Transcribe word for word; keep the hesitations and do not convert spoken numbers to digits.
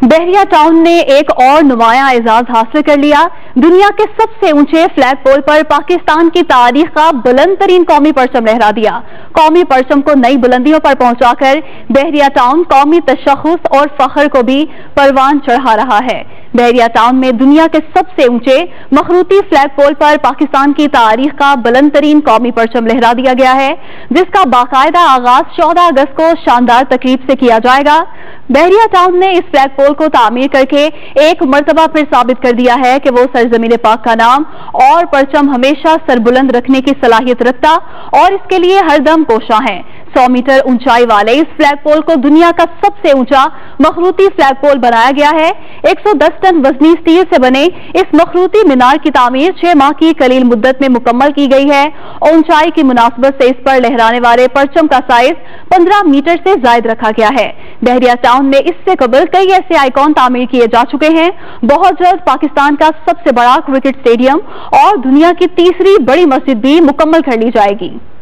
बहरिया town ने एक और नुमाया एजाज हासिल कर लिया। दुनिया के सबसे ऊंचे फ्लैग पोल पर पाकिस्तान की तारीख का बुलंद तरीन कौमी परचम लहरा दिया। कौमी परचम को नई बुलंदियों पर पहुंचाकर बहरिया टाउन कौमी तशख्खुस और फख्र को भी परवान चढ़ा रहा है। बहरिया टाउन में दुनिया के सबसे ऊंचे मखरूती फ्लैग पोल पर पाकिस्तान की तारीख का बुलंद तरीन कौमी परचम लहरा दिया गया है, जिसका बाकायदा आगाज चौदह अगस्त को शानदार तकरीब से किया जाएगा। बहरिया टाउन ने इस फ्लैग पोल को तामीर करके एक मर्तबा फिर साबित कर दिया है कि वो सरजमीन पाक का नाम और परचम हमेशा सरबुलंद रखने की सलाहियत रखता और इसके लिए हरदम कोशा है। सौ मीटर ऊंचाई वाले इस फ्लैग पोल को दुनिया का सबसे ऊंचा मखरूती फ्लैग पोल बनाया गया है। एक सौ दस टन वजनी स्टील से बने इस मखरूती मीनार की तामीर छह माह की कलील मुद्दत में मुकम्मल की गई है और ऊंचाई की मुनासबत से इस पर लहराने वाले परचम का साइज पंद्रह मीटर से जायद रखा गया है। बहरिया टाउन में इससे कबल कई ऐसे आइकॉन तामीर किए जा चुके हैं। बहुत जल्द पाकिस्तान का सबसे बड़ा क्रिकेट स्टेडियम और दुनिया की तीसरी बड़ी मस्जिद भी मुकम्मल कर ली जाएगी।